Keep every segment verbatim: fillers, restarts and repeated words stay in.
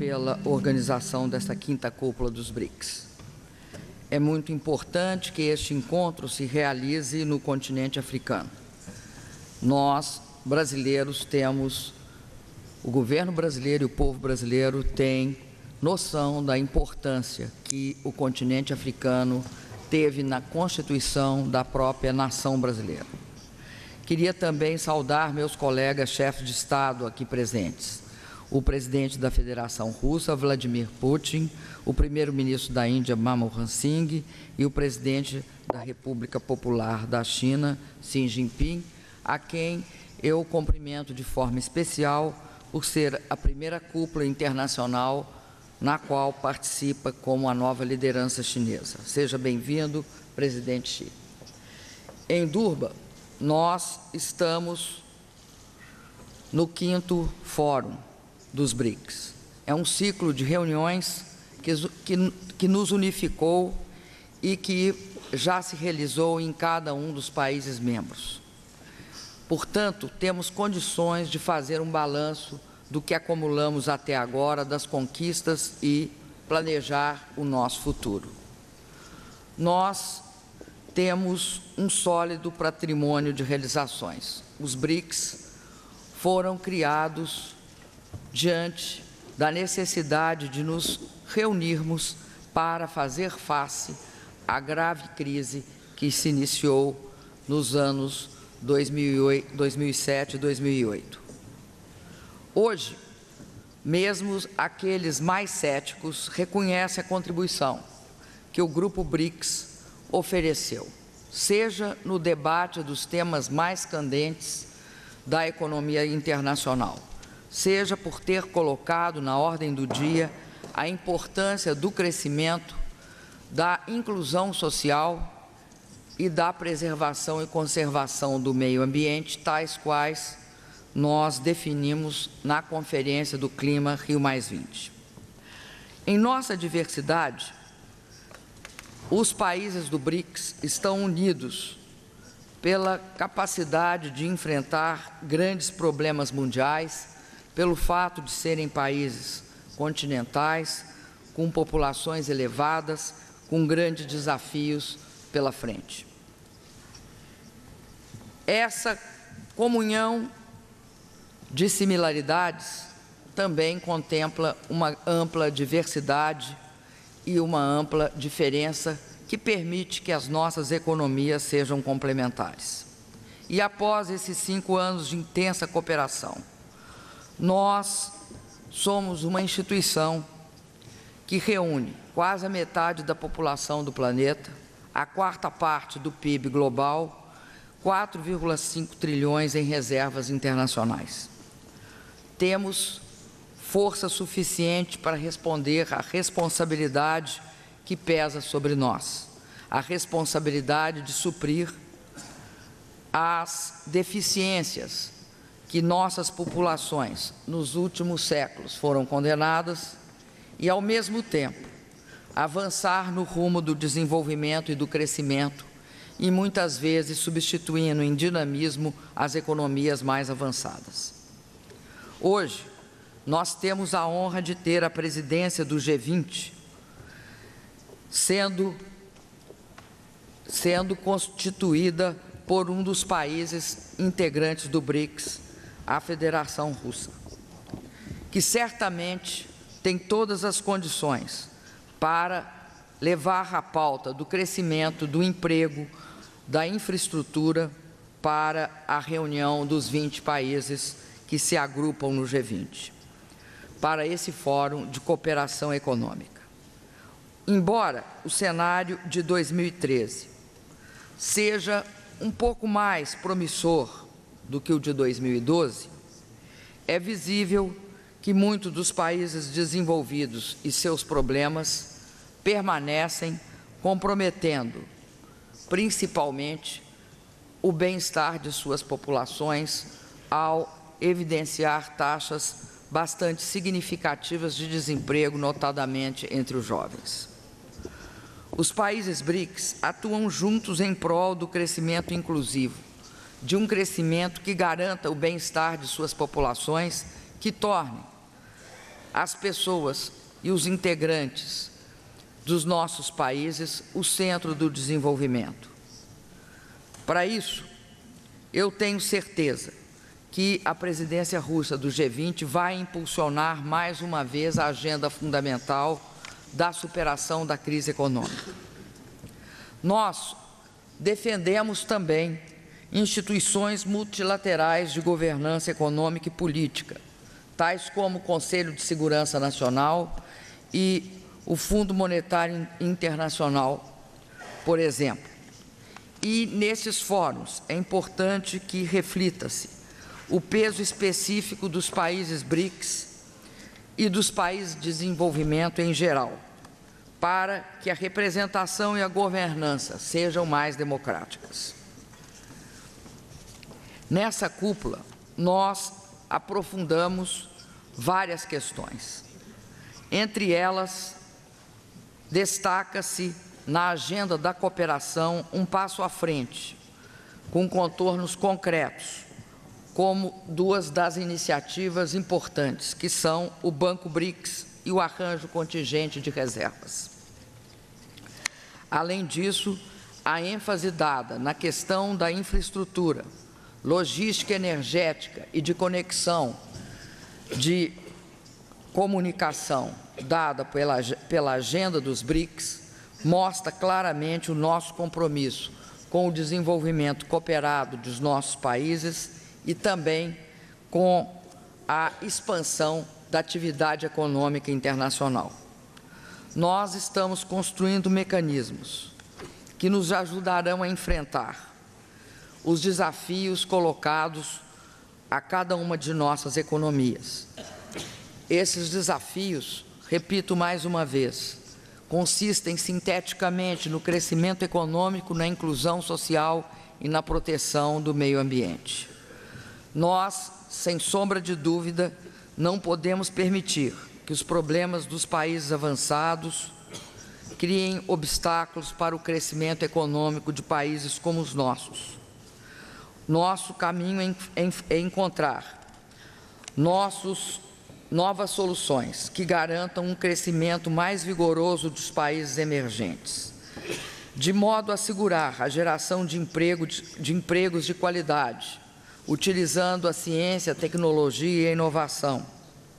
pela organização desta quinta cúpula dos BRICS. É muito importante que este encontro se realize no continente africano. Nós, brasileiros, temos, o governo brasileiro e o povo brasileiro têm noção da importância que o continente africano teve na constituição da própria nação brasileira. Queria também saudar meus colegas chefes de Estado aqui presentes, o presidente da Federação Russa, Vladimir Putin, o primeiro-ministro da Índia, Manmohan Singh, e o presidente da República Popular da China, Xi Jinping, a quem eu cumprimento de forma especial por ser a primeira cúpula internacional na qual participa como a nova liderança chinesa. Seja bem-vindo, presidente Xi. Em Durban, nós estamos no quinto Fórum dos BRICS. É um ciclo de reuniões que, que, que nos unificou e que já se realizou em cada um dos países membros. Portanto, temos condições de fazer um balanço do que acumulamos até agora, das conquistas e planejar o nosso futuro. Nós temos um sólido patrimônio de realizações. Os BRICS foram criados diante da necessidade de nos reunirmos para fazer face à grave crise que se iniciou nos anos dois mil e sete e dois mil e oito. Hoje, mesmo aqueles mais céticos reconhecem a contribuição que o Grupo BRICS ofereceu, seja no debate dos temas mais candentes da economia internacional, seja por ter colocado na ordem do dia a importância do crescimento, da inclusão social e da preservação e conservação do meio ambiente, tais quais nós definimos na Conferência do Clima Rio mais vinte. Em nossa diversidade, os países do BRICS estão unidos pela capacidade de enfrentar grandes problemas mundiais, pelo fato de serem países continentais, com populações elevadas, com grandes desafios pela frente. Essa comunhão de similaridades também contempla uma ampla diversidade e uma ampla diferença que permite que as nossas economias sejam complementares. E após esses cinco anos de intensa cooperação, nós somos uma instituição que reúne quase a metade da população do planeta, a quarta parte do P I B global, quatro vírgula cinco trilhões em reservas internacionais. Temos força suficiente para responder à responsabilidade que pesa sobre nós, a responsabilidade de suprir as deficiências que nossas populações nos últimos séculos foram condenadas e, ao mesmo tempo, avançar no rumo do desenvolvimento e do crescimento e, muitas vezes, substituindo em dinamismo as economias mais avançadas. Hoje, nós temos a honra de ter a presidência do G vinte, sendo, sendo constituída por um dos países integrantes do BRICS, a Federação Russa, que certamente tem todas as condições para levar a pauta do crescimento, do emprego, da infraestrutura para a reunião dos vinte países que se agrupam no G vinte, para esse Fórum de Cooperação Econômica. Embora o cenário de dois mil e treze seja um pouco mais promissor do que o de dois mil e doze, é visível que muitos dos países desenvolvidos e seus problemas permanecem comprometendo, principalmente, o bem-estar de suas populações ao evidenciar taxas bastante significativas de desemprego, notadamente entre os jovens. Os países BRICS atuam juntos em prol do crescimento inclusivo, de um crescimento que garanta o bem-estar de suas populações, que torne as pessoas e os integrantes dos nossos países o centro do desenvolvimento. Para isso, eu tenho certeza que a presidência russa do G vinte vai impulsionar mais uma vez a agenda fundamental da superação da crise econômica. Nós defendemos também instituições multilaterais de governança econômica e política, tais como o Conselho de Segurança Nacional e o Fundo Monetário Internacional, por exemplo. E nesses fóruns é importante que reflita-se o peso específico dos países BRICS e dos países de desenvolvimento em geral, para que a representação e a governança sejam mais democráticas. Nessa cúpula, nós aprofundamos várias questões. Entre elas, destaca-se na agenda da cooperação um passo à frente, com contornos concretos, como duas das iniciativas importantes, que são o Banco BRICS e o arranjo contingente de reservas. Além disso, a ênfase dada na questão da infraestrutura, logística energética e de conexão de comunicação dada pela, pela agenda dos BRICS mostra claramente o nosso compromisso com o desenvolvimento cooperado dos nossos países e também com a expansão da atividade econômica internacional. Nós estamos construindo mecanismos que nos ajudarão a enfrentar os desafios colocados a cada uma de nossas economias. Esses desafios, repito mais uma vez, consistem sinteticamente no crescimento econômico, na inclusão social e na proteção do meio ambiente. Nós, sem sombra de dúvida, não podemos permitir que os problemas dos países avançados criem obstáculos para o crescimento econômico de países como os nossos. Nosso caminho é encontrar nossos, novas soluções que garantam um crescimento mais vigoroso dos países emergentes, de modo a assegurar a geração de, emprego, de, de empregos de qualidade, utilizando a ciência, a tecnologia e a inovação,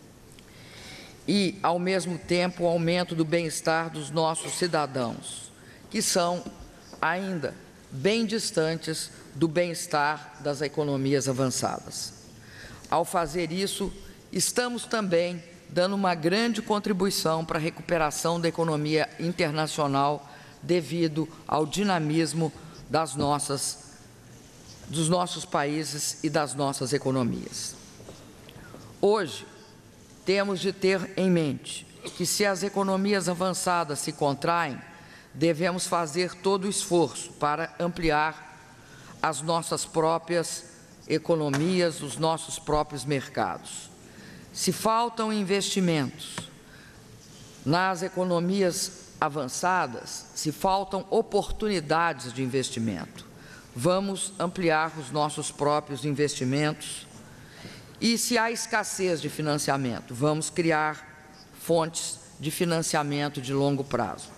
e, ao mesmo tempo, o aumento do bem-estar dos nossos cidadãos, que são ainda bem distantes do bem-estar das economias avançadas. Ao fazer isso, estamos também dando uma grande contribuição para a recuperação da economia internacional devido ao dinamismo das nossas, dos nossos países e das nossas economias. Hoje, temos de ter em mente que, se as economias avançadas se contraem, devemos fazer todo o esforço para ampliar as nossas próprias economias, os nossos próprios mercados. Se faltam investimentos nas economias avançadas, se faltam oportunidades de investimento, vamos ampliar os nossos próprios investimentos. E se há escassez de financiamento, vamos criar fontes de financiamento de longo prazo.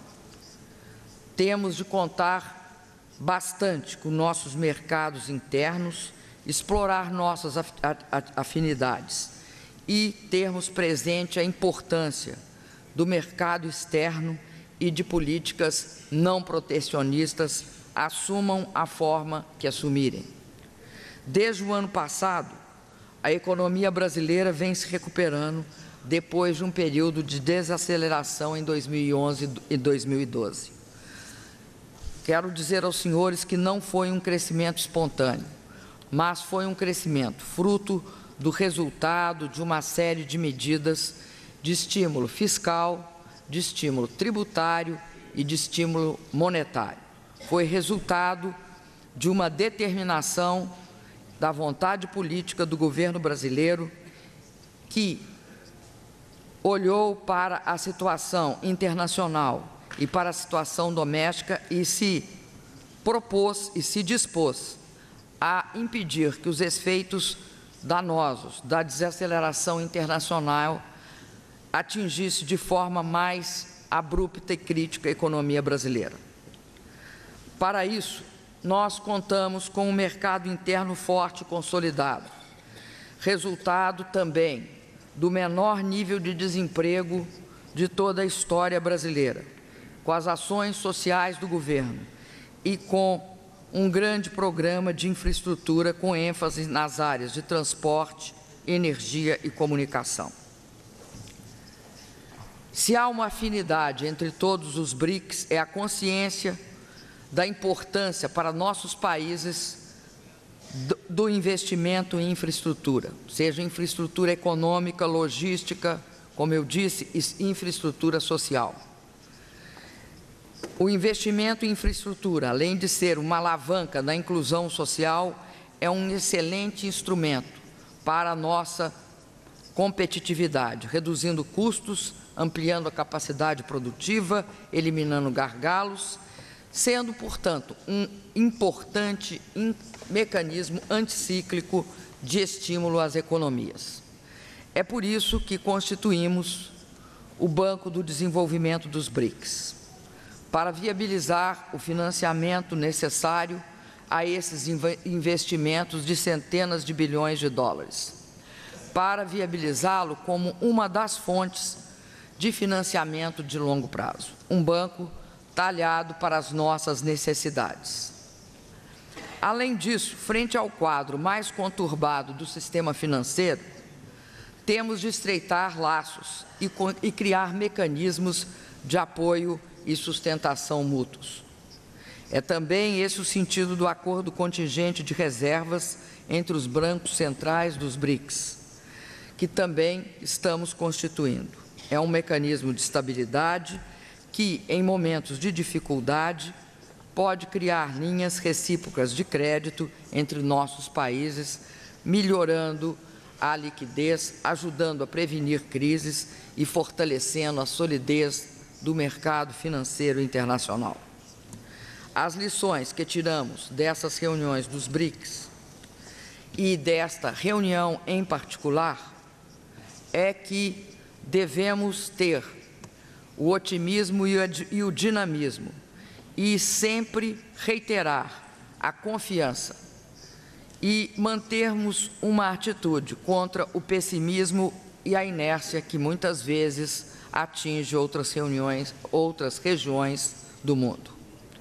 Temos de contar bastante com nossos mercados internos, explorar nossas afinidades e termos presente a importância do mercado externo e de políticas não protecionistas, assumam a forma que assumirem. Desde o ano passado, a economia brasileira vem se recuperando depois de um período de desaceleração em dois mil e onze e dois mil e doze. Quero dizer aos senhores que não foi um crescimento espontâneo, mas foi um crescimento fruto do resultado de uma série de medidas de estímulo fiscal, de estímulo tributário e de estímulo monetário. Foi resultado de uma determinação da vontade política do governo brasileiro, que olhou para a situação internacional e para a situação doméstica e se propôs e se dispôs a impedir que os efeitos danosos da desaceleração internacional atingisse de forma mais abrupta e crítica a economia brasileira. Para isso, nós contamos com um mercado interno forte e consolidado, resultado também do menor nível de desemprego de toda a história brasileira, com as ações sociais do governo e com um grande programa de infraestrutura com ênfase nas áreas de transporte, energia e comunicação. Se há uma afinidade entre todos os BRICS, é a consciência da importância para nossos países do, do investimento em infraestrutura, seja infraestrutura econômica, logística, como eu disse, infraestrutura social. O investimento em infraestrutura, além de ser uma alavanca da inclusão social, é um excelente instrumento para a nossa competitividade, reduzindo custos, ampliando a capacidade produtiva, eliminando gargalos, sendo, portanto, um importante mecanismo anticíclico de estímulo às economias. É por isso que constituímos o Banco do Desenvolvimento dos BRICS, para viabilizar o financiamento necessário a esses investimentos de centenas de bilhões de dólares, para viabilizá-lo como uma das fontes de financiamento de longo prazo, um banco talhado para as nossas necessidades. Além disso, frente ao quadro mais conturbado do sistema financeiro, temos de estreitar laços e, e criar mecanismos de apoio e sustentação mútuos. É também esse o sentido do acordo contingente de reservas entre os bancos centrais dos BRICS, que também estamos constituindo. É um mecanismo de estabilidade que, em momentos de dificuldade, pode criar linhas recíprocas de crédito entre nossos países, melhorando a liquidez, ajudando a prevenir crises e fortalecendo a solidez do mercado financeiro internacional. As lições que tiramos dessas reuniões dos BRICS e desta reunião em particular é que devemos ter o otimismo e o dinamismo e sempre reiterar a confiança e mantermos uma atitude contra o pessimismo e a inércia que muitas vezes atinge outras reuniões, outras regiões do mundo.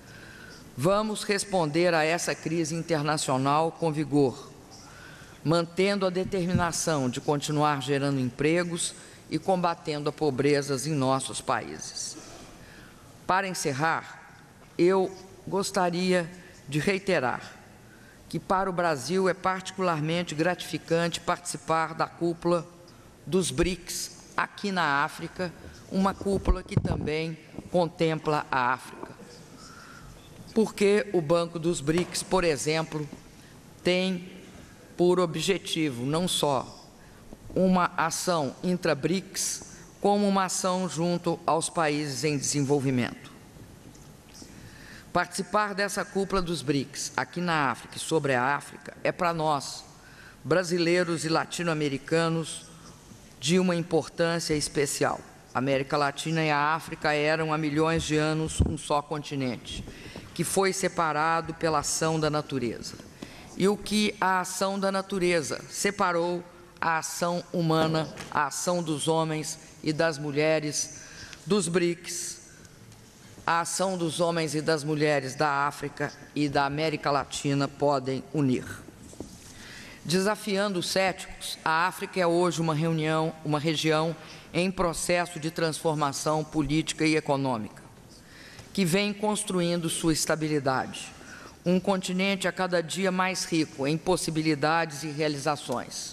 Vamos responder a essa crise internacional com vigor, mantendo a determinação de continuar gerando empregos e combatendo a pobreza em nossos países. Para encerrar, eu gostaria de reiterar que para o Brasil é particularmente gratificante participar da cúpula dos BRICS aqui na África, uma cúpula que também contempla a África. Porque o Banco dos BRICS, por exemplo, tem por objetivo não só uma ação intra-BRICS, como uma ação junto aos países em desenvolvimento. Participar dessa cúpula dos BRICS aqui na África e sobre a África é para nós, brasileiros e latino-americanos, de uma importância especial. A América Latina e a África eram há milhões de anos um só continente, que foi separado pela ação da natureza. E o que a ação da natureza separou a ação humana, a ação dos homens e das mulheres dos BRICS, a ação dos homens e das mulheres da África e da América Latina podem unir. Desafiando os céticos, a África é hoje uma reunião, uma região em processo de transformação política e econômica, que vem construindo sua estabilidade. Um continente a cada dia mais rico em possibilidades e realizações.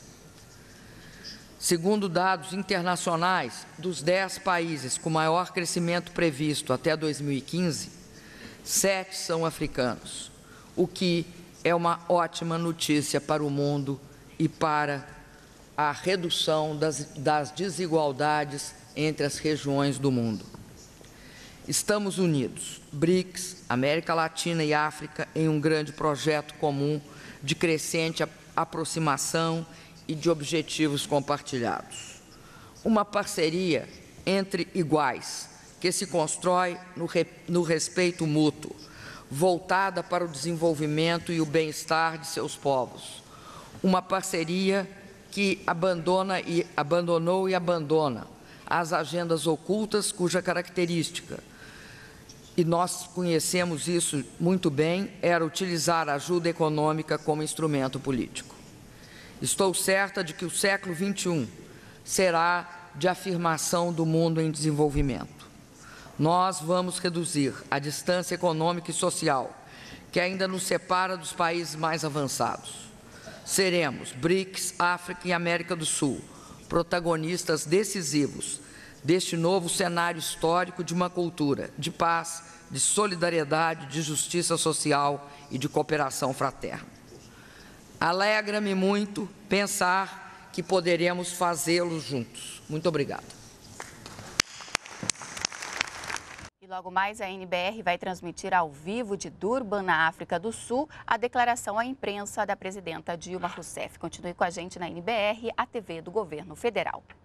Segundo dados internacionais, dos dez países com maior crescimento previsto até dois mil e quinze, sete são africanos, o que é uma ótima notícia para o mundo e para a redução das, das desigualdades entre as regiões do mundo. Estamos unidos, BRICS, América Latina e África, em um grande projeto comum de crescente aproximação e de objetivos compartilhados. uma parceria entre iguais, que se constrói no, re, no respeito mútuo, voltada para o desenvolvimento e o bem-estar de seus povos. Uma parceria que abandona e, abandonou e abandona as agendas ocultas, cuja característica, e nós conhecemos isso muito bem, era utilizar a ajuda econômica como instrumento político. Estou certa de que o século vinte e um será de afirmação do mundo em desenvolvimento. Nós vamos reduzir a distância econômica e social que ainda nos separa dos países mais avançados. Seremos, BRICS, África e América do Sul, protagonistas decisivos deste novo cenário histórico de uma cultura de paz, de solidariedade, de justiça social e de cooperação fraterna. Alegra-me muito pensar que poderemos fazê-lo juntos. Muito obrigada. E logo mais a N B R vai transmitir ao vivo de Durban, na África do Sul, a declaração à imprensa da presidenta Dilma Rousseff. Continue com a gente na N B R, a T V do Governo Federal.